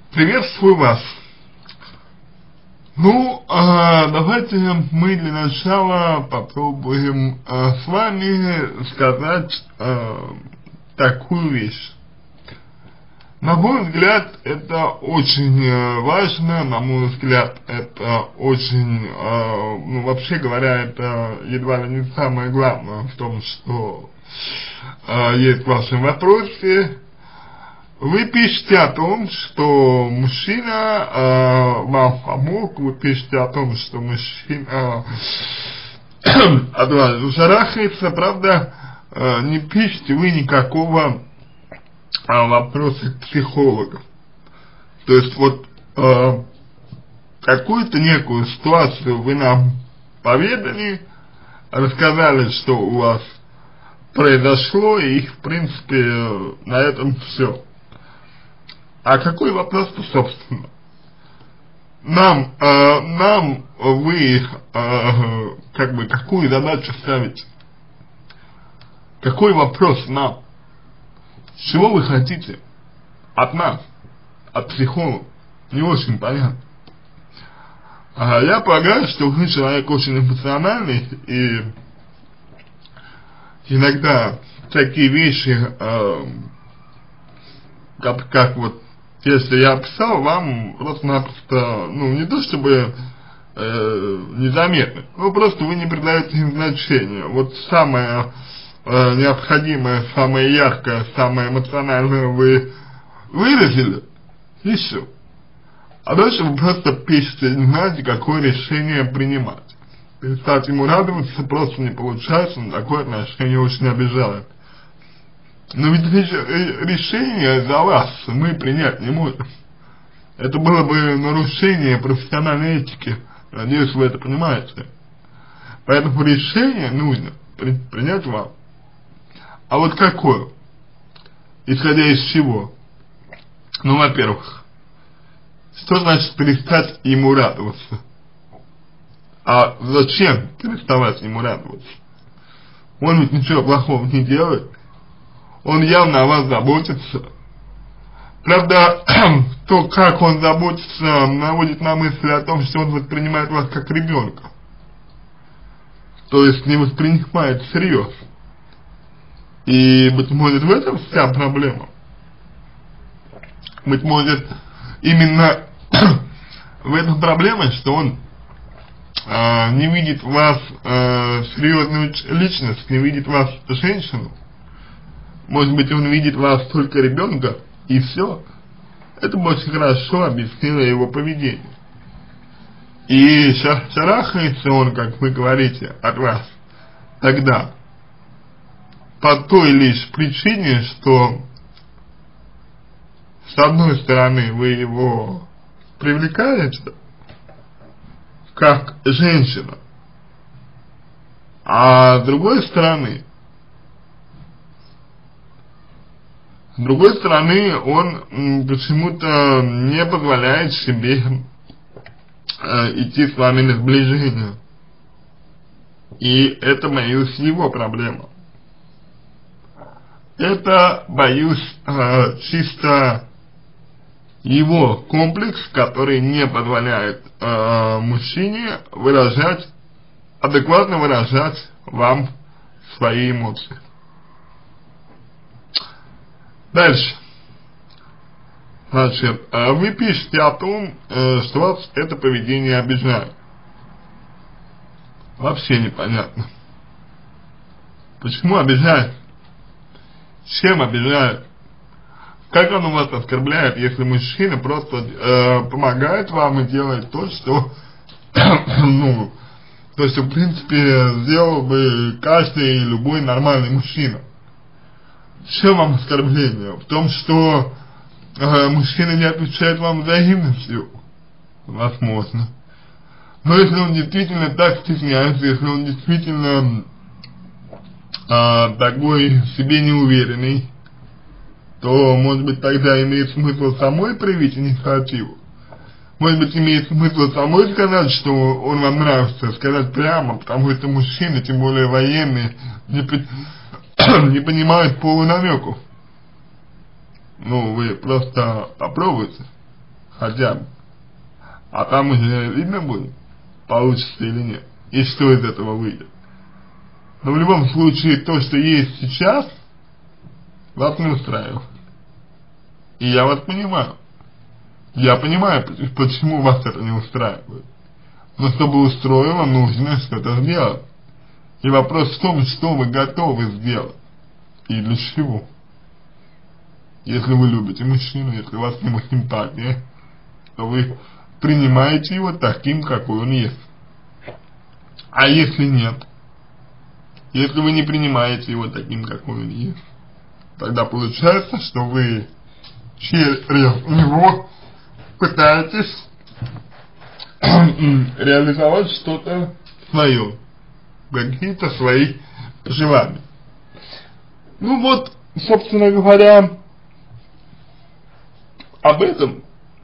Приветствую вас. Ну, давайте мы для начала попробуем с вами сказать такую вещь. На мой взгляд, это очень важно, на мой взгляд, это очень, ну, вообще говоря, это едва ли не самое главное в том, что есть в вашем вопросе. Вы пишете о том, что мужчина вам помог, вы пишете о том, что мужчина от вас шарахается, правда, не пишете вы никакого вопроса к психологу. То есть вот какую-то некую ситуацию вы нам поведали, рассказали, что у вас произошло, и в принципе на этом все. А какой вопрос-то, собственно? Нам вы, как бы, какую задачу ставите? Какой вопрос нам? Чего вы хотите от нас, от психолога? Не очень понятно. Я полагаю, что вы человек очень эмоциональный, и иногда такие вещи, как вот, если я описал, вам просто-напросто, ну, не то чтобы незаметно, но просто вы не придаете им значения. Вот самое необходимое, самое яркое, самое эмоциональное вы выразили, и все. А дальше вы просто пишете, не знаете, какое решение принимать. Перестать ему радоваться просто не получается, но такое отношение очень обижает. Но ведь решение за вас мы принять не можем. Это было бы нарушение профессиональной этики. Надеюсь, вы это понимаете. Поэтому решение нужно принять вам. А вот какое? Исходя из чего? Ну, во-первых, что значит перестать ему радоваться? А зачем переставать ему радоваться? Он ведь ничего плохого не делает. Он явно о вас заботится. Правда, то, как он заботится, наводит на мысль о том, что он воспринимает вас как ребенка. То есть не воспринимает всерьез. И, быть может, в этом вся проблема. Быть может, именно в этом проблема, что он не видит вас серьезную личность, не видит вас женщину. Может быть, он видит вас только ребенка, и все. Это бы очень хорошо объяснило его поведение. И шарахается он, как вы говорите, от вас тогда по той лишь причине, что с одной стороны вы его привлекаете как женщина, а с другой стороны он почему-то не позволяет себе идти с вами на сближение. И это, боюсь, его проблема. Это, боюсь, чисто его комплекс, который не позволяет мужчине адекватно выражать вам свои эмоции. Дальше. Значит, вы пишете о том, что вас это поведение обижает. Вообще непонятно. Почему обижает? Чем обижает? Как оно вас оскорбляет, если мужчина просто помогает вам и делает то, что, ну, то, что в принципе сделал бы каждый любой нормальный мужчина? В чем вам оскорбление? В том, что мужчина не отвечает вам взаимностью? Возможно. Но если он действительно так стесняется, если он действительно такой себе неуверенный, то, может быть, тогда имеет смысл самой проявить инициативу. Может быть, имеет смысл самой сказать, что он вам нравится, сказать прямо, потому что мужчины, тем более военные, не понимают полунамеков. Ну, вы просто попробуйте. хотя бы. А там уже видно будет, получится или нет, и что из этого выйдет. Но в любом случае, то, что есть сейчас, вас не устраивает. И я вас понимаю. Я понимаю, почему вас это не устраивает. Но чтобы устроило, нужно что-то сделать. И вопрос в том, что вы готовы сделать. И для чего. Если вы любите мужчину, если у вас к нему симпатия, то вы принимаете его таким, какой он есть. А если нет, если вы не принимаете его таким, какой он есть, тогда получается, что вы через него пытаетесь реализовать что-то свое, какие-то свои желания. Ну вот, собственно говоря, об этом,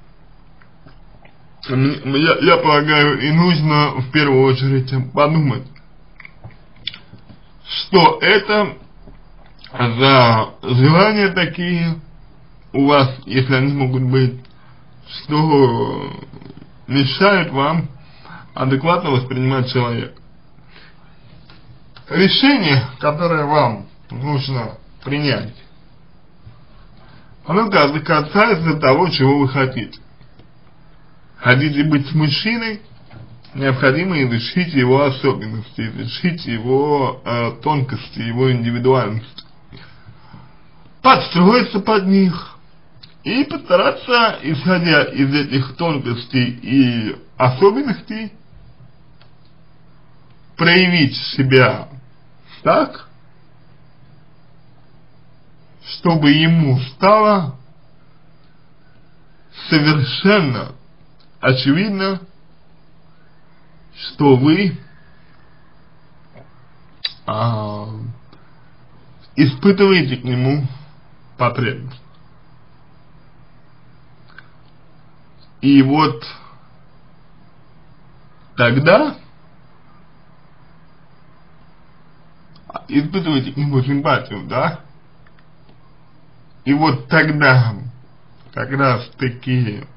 я полагаю, и нужно в первую очередь подумать, что это за желания такие у вас, если они могут быть, что мешают вам адекватно воспринимать человека. Решение, которое вам нужно принять, оно касается того, чего вы хотите. Хотите быть с мужчиной, необходимо изучить его особенности, изучить его тонкости, его индивидуальность, подстроиться под них и постараться, исходя из этих тонкостей и особенностей, проявить себя так, чтобы ему стало совершенно очевидно, что вы испытываете к нему потребность. И вот тогда испытываете к нему симпатию, да? И вот тогда как раз таки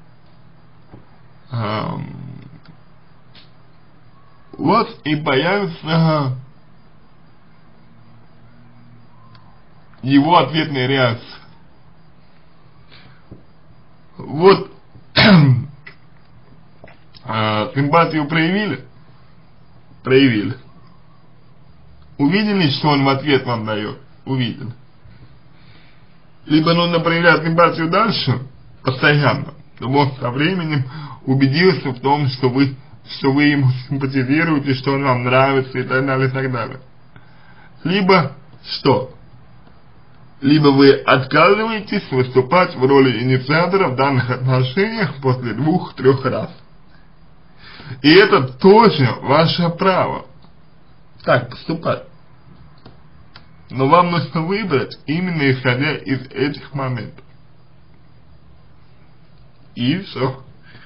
вот и появится его ответная реакция. Вот симпатию проявили? Проявили. Увидели, что он в ответ вам дает? Увидели. Либо нужно проявлять симпатию дальше, постоянно, чтобы он со временем убедился в том, что вы ему симпатизируете, что он вам нравится и так далее, и так далее. Либо что? Либо вы отказываетесь выступать в роли инициатора в данных отношениях после 2-3 раз. И это тоже ваше право так поступать. Но вам нужно выбрать именно исходя из этих моментов. И все.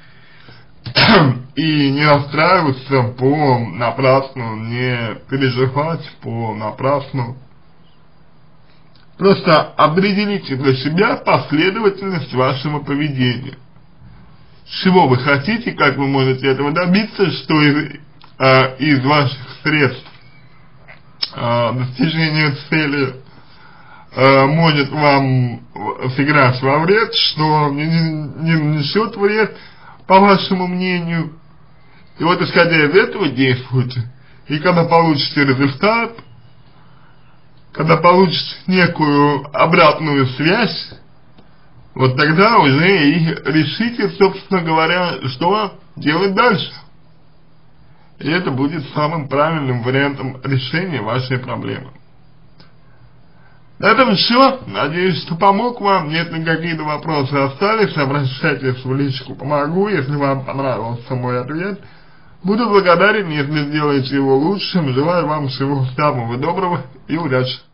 И не расстраиваться понапрасну, не переживать понапрасну. Просто определите для себя последовательность вашего поведения. Чего вы хотите, как вы можете этого добиться, что из ваших средств достижения цели может вам сыграть во вред, что не нанесет вред, по вашему мнению. И вот исходя из этого действуйте. И когда получите результат, когда получите некую обратную связь, вот тогда уже и решите, собственно говоря, что делать дальше. И это будет самым правильным вариантом решения вашей проблемы. На этом все. Надеюсь, что помог вам. Если какие-то вопросы остались, обращайтесь в личку, помогу. Если вам понравился мой ответ, буду благодарен, если сделаете его лучшим. Желаю вам всего самого доброго и удачи.